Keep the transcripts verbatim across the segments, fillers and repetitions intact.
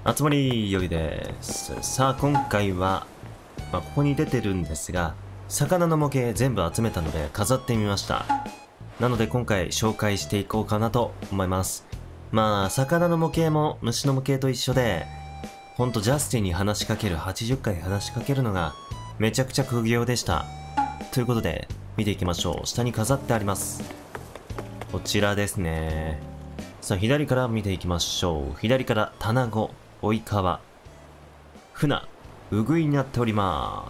集まりよりです。さあ、今回は、まあ、ここに出てるんですが、魚の模型全部集めたので飾ってみました。なので今回紹介していこうかなと思います。まあ、魚の模型も虫の模型と一緒で、ほんとジャスティンに話しかける、はちじゅっかい話しかけるのがめちゃくちゃ苦行でした。ということで、見ていきましょう。下に飾ってあります。こちらですね。さあ、左から見ていきましょう。左から棚子、追い川、船、ウグイになっております。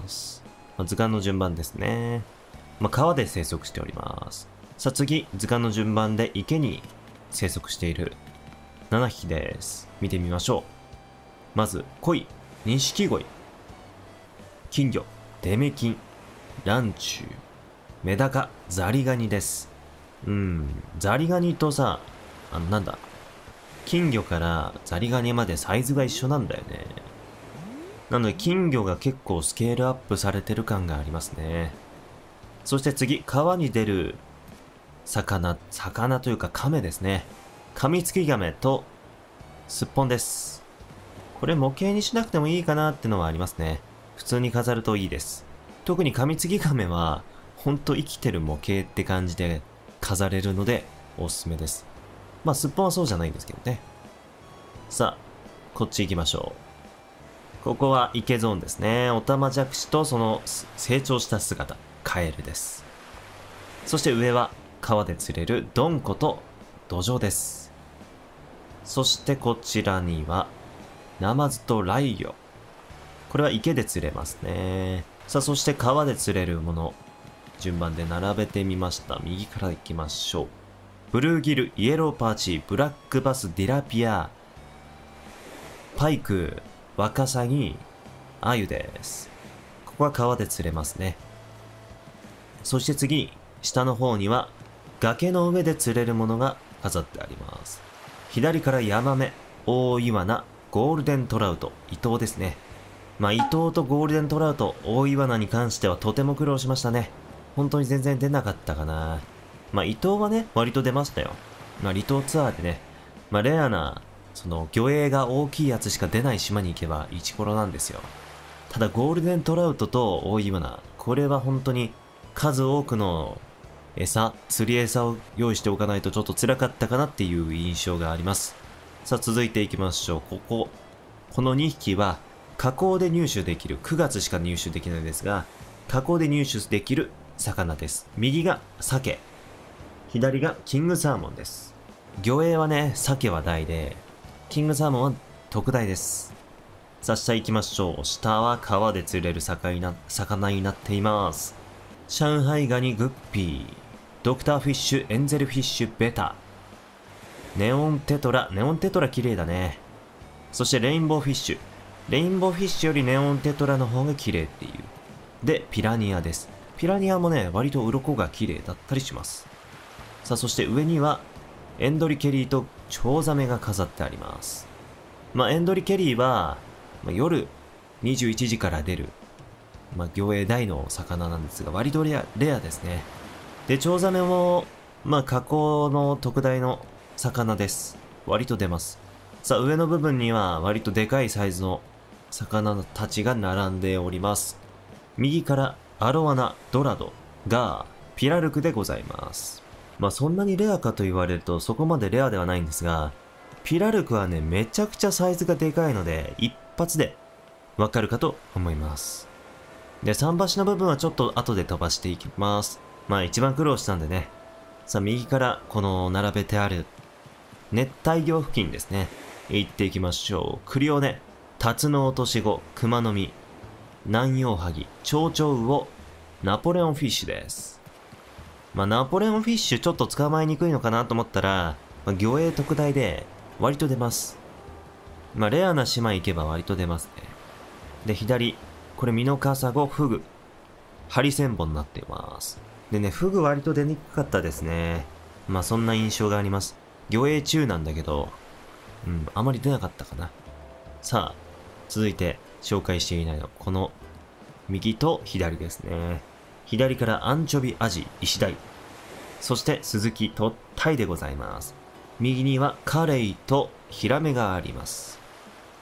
まあ、図鑑の順番ですね。まあ、川で生息しております。さあ次、図鑑の順番で池に生息しているななひきです。見てみましょう。まず、鯉、錦鯉、金魚、デメキン、ランチュウ、メダカ、ザリガニです。うん、ザリガニとさ、あの、なんだ、金魚からザリガニまでサイズが一緒なんだよね。なので金魚が結構スケールアップされてる感がありますね。そして次、川に出る魚、魚というか亀ですね。カミツキガメとスッポンです。これ模型にしなくてもいいかなってのはありますね。普通に飾るといいです。特にカミツキガメはほんと生きてる模型って感じで飾れるのでおすすめです。まあスッポンはそうじゃないんですけどね。さあ、こっち行きましょう。ここは池ゾーンですね。オタマジャクシとその成長した姿、カエルです。そして上は川で釣れるドンコとドジョウです。そしてこちらにはナマズとライギョ。これは池で釣れますね。さあ、そして川で釣れるもの、順番で並べてみました。右から行きましょう。ブルーギル、イエローパーチ、ブラックバス、ディラピア、パイク、ワカサギ、アユです。ここは川で釣れますね。そして次、下の方には崖の上で釣れるものが飾ってあります。左からヤマメ、オオイワナ、ゴールデントラウト、イトウですね。まあ、イトウとゴールデントラウト、オオイワナに関してはとても苦労しましたね。本当に全然出なかったかな。まあ、イトウはね、割と出ましたよ。まあ、離島ツアーでね、まあ、レアな、その、魚影が大きいやつしか出ない島に行けば、イチコロなんですよ。ただ、ゴールデントラウトとオオイワナ、これは本当に、数多くの餌、釣り餌を用意しておかないとちょっと辛かったかなっていう印象があります。さあ、続いていきましょう。ここ。このにひきは、加工で入手できる、くがつしか入手できないんですが、加工で入手できる魚です。右が鮭。左がキングサーモンです。魚影はね、鮭は大で、キングサーモンは特大です。さあ、下行きましょう。下は川で釣れる魚にな、魚になっています。上海ガニグッピー、ドクターフィッシュ、エンゼルフィッシュ、ベタ、ネオンテトラ、ネオンテトラ綺麗だね。そしてレインボーフィッシュ。レインボーフィッシュよりネオンテトラの方が綺麗っていう。で、ピラニアです。ピラニアもね、割と鱗が綺麗だったりします。さあ、そして上には、エンドリケリーとチョウザメが飾ってあります。まあ、エンドリケリーは、まあ、夜にじゅういちじから出る、まあ、魚影大の魚なんですが、割とレア、レアですね。で、チョウザメも、まあ、加工の特大の魚です。割と出ます。さあ、上の部分には割とでかいサイズの魚たちが並んでおります。右からアロワナ、ドラド、ガー、ピラルクでございます。まあそんなにレアかと言われるとそこまでレアではないんですが、ピラルクはね、めちゃくちゃサイズがでかいので、一発でわかるかと思います。で、桟橋の部分はちょっと後で飛ばしていきます。まあ一番苦労したんでね。さあ、右からこの並べてある熱帯魚付近ですね。行っていきましょう。クリオネ、タツノオトシゴ、クマノミ、ナンヨウハギ、チョウチョウウオ、ナポレオンフィッシュです。まあ、ナポレオンフィッシュちょっと捕まえにくいのかなと思ったら、まあ、魚影特大で割と出ます。まあ、レアな島行けば割と出ますね。で、左、これミノカサゴ、フグ、ハリセンボンになっています。でね、フグ割と出にくかったですね。まあ、そんな印象があります。魚影中なんだけど、うん、あまり出なかったかな。さあ、続いて紹介していないの、この右と左ですね。左からアンチョビアジ、イシダイ。そして鈴木とタイでございます。右にはカレイとヒラメがあります。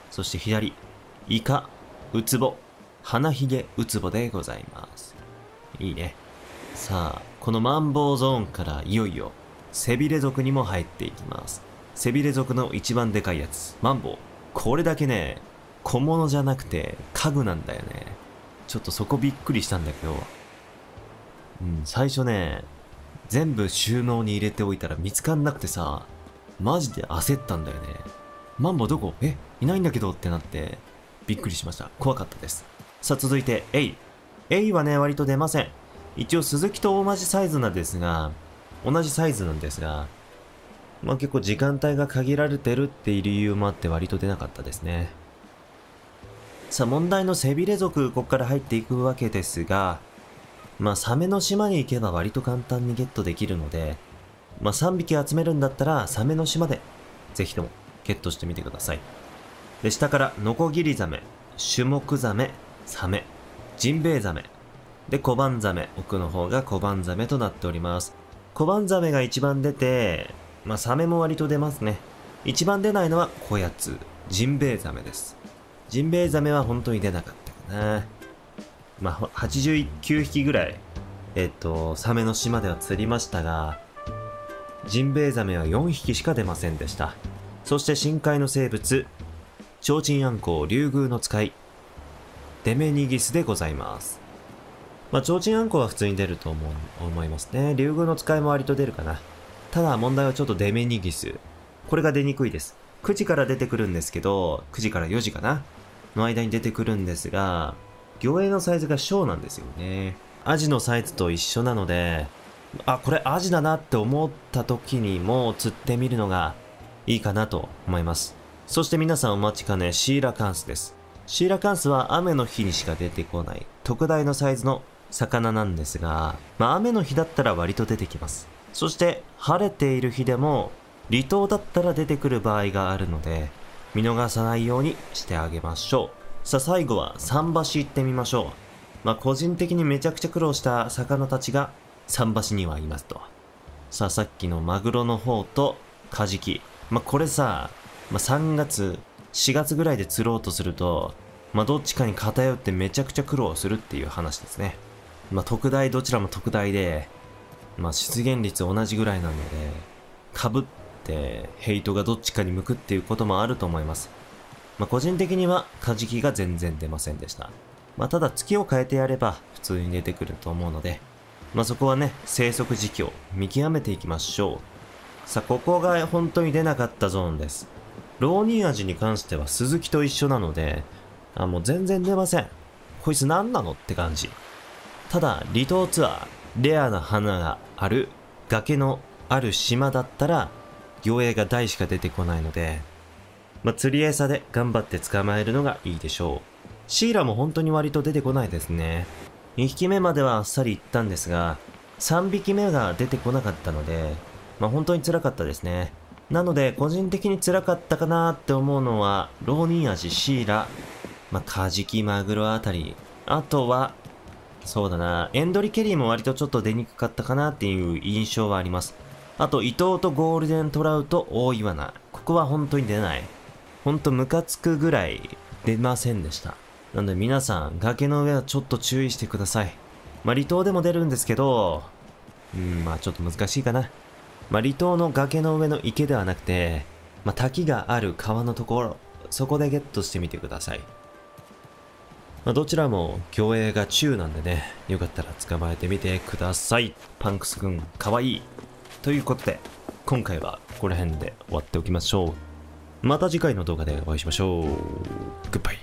そして左、イカ、ウツボ、花ヒゲウツボでございます。いいね。さあ、このマンボウゾーンからいよいよ、背びれ族にも入っていきます。背びれ族の一番でかいやつ、マンボウ。これだけね、小物じゃなくて家具なんだよね。ちょっとそこびっくりしたんだけど、うん、最初ね、全部収納に入れておいたら見つかんなくてさ、マジで焦ったんだよね。マンボウどこ？え、いないんだけどってなって、びっくりしました。怖かったです。さあ続いて、エイ。エイはね、割と出ません。一応鈴木と同じサイズなんですが、同じサイズなんですが、まあ結構時間帯が限られてるっていう理由もあって割と出なかったですね。さあ問題の背びれ族、ここから入っていくわけですが、まあサメの島に行けば割と簡単にゲットできるので、まあさんびき集めるんだったらサメの島でぜひともゲットしてみてください。で、下からノコギリザメ、シュモクザメ、サメ、ジンベエザメ、でコバンザメ、奥の方がコバンザメとなっております。コバンザメが一番出て、まあサメも割と出ますね。一番出ないのはこやつ、ジンベエザメです。ジンベエザメは本当に出なかったかな。まあはちじゅうきゅうひきぐらい、えっと、サメの島では釣りましたが、ジンベエザメはよんひきしか出ませんでした。そして深海の生物、チョウチンアンコウ、リュウグウノツカイ、デメニギスでございます。まあ、チョウチンアンコウは普通に出ると思う、思いますね。リュウグウノツカイも割と出るかな。ただ問題はちょっとデメニギス。これが出にくいです。くじから出てくるんですけど、くじからよじかなの間に出てくるんですが、魚影のサイズが小なんですよね。アジのサイズと一緒なので、あ、これアジだなって思った時にも釣ってみるのがいいかなと思います。そして皆さんお待ちかね、シーラカンスです。シーラカンスは雨の日にしか出てこない特大のサイズの魚なんですが、まあ雨の日だったら割と出てきます。そして晴れている日でも離島だったら出てくる場合があるので、見逃さないようにしてあげましょう。さあ最後は桟橋行ってみましょう。まあ個人的にめちゃくちゃ苦労した魚たちが桟橋にはいますと。さあさっきのマグロの方とカジキ。まあこれさ、まあさんがつ、しがつぐらいで釣ろうとすると、まあどっちかに偏ってめちゃくちゃ苦労するっていう話ですね。まあ特大どちらも特大で、まあ出現率同じぐらいなので、被ってヘイトがどっちかに向くっていうこともあると思います。まあ個人的にはカジキが全然出ませんでした。まあただ月を変えてやれば普通に出てくると思うので、まあそこはね、生息時期を見極めていきましょう。さあここが本当に出なかったゾーンです。ロウニンアジに関しては鈴木と一緒なので、あ、もう全然出ません。こいつ何なのって感じ。ただ、離島ツアー、レアな花がある、崖のある島だったら、魚影が大しか出てこないので、まあ、釣り餌で頑張って捕まえるのがいいでしょう。シイラも本当に割と出てこないですね。にひきめまではあっさりいったんですが、さんびきめが出てこなかったので、まあ本当に辛かったですね。なので、個人的に辛かったかなって思うのは、ロウニンアジ、シイラ、まあ、カジキ、マグロあたり。あとは、そうだな、エンドリケリーも割とちょっと出にくかったかなっていう印象はあります。あと、イトウとゴールデントラウト、大イワナ。ここは本当に出ない。ほんとムカつくぐらい出ませんでした。なので皆さん、崖の上はちょっと注意してください。まあ、離島でも出るんですけど、うん、まあちょっと難しいかな。まあ、離島の崖の上の池ではなくて、まあ、滝がある川のところ、そこでゲットしてみてください。まあ、どちらも魚影が中なんでね、よかったら捕まえてみてください。パンクスくん、かわいい。ということで、今回はここら辺で終わっておきましょう。また次回の動画でお会いしましょう。グッバイ。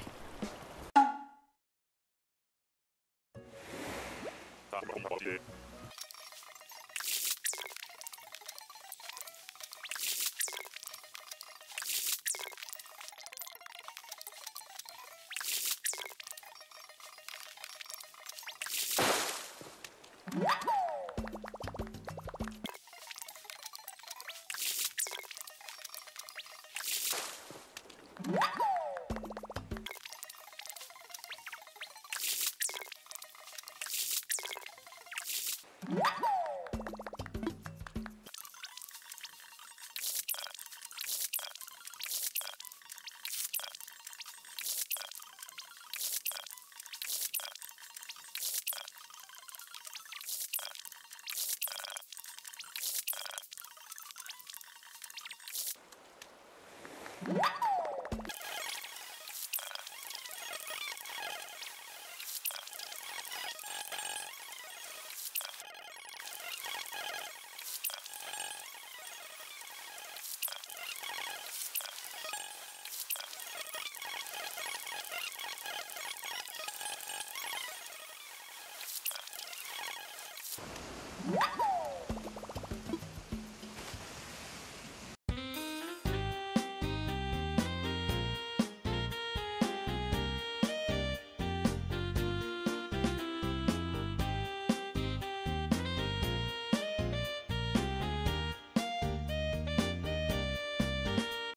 あ